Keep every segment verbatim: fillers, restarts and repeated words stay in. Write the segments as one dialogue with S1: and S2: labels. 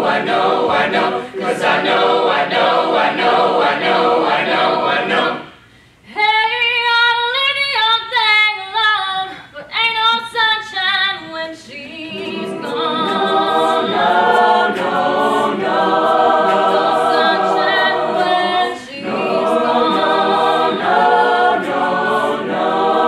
S1: I know, I know, 'cause I know, I know, I know, I know, I know, I know.
S2: Hey, I'll leave the young thing alone, but ain't no sunshine when she's gone.
S1: No, no, no,
S2: No sunshine when she's
S1: no,
S2: gone.
S1: no, no, no,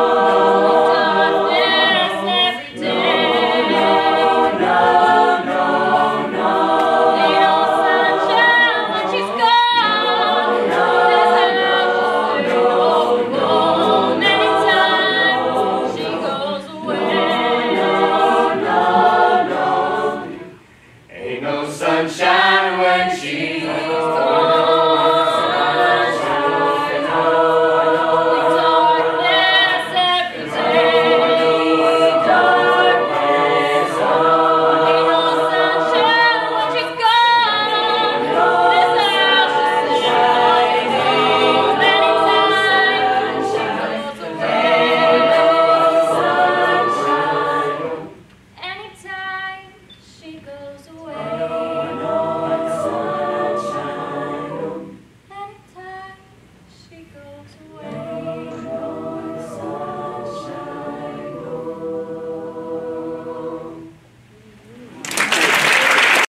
S2: Darkness every day.
S1: no, no, no, no.
S2: Ain't no sunshine when she's gone. This house just ain't no home anytime she goes away.
S1: Ain't no sunshine when she's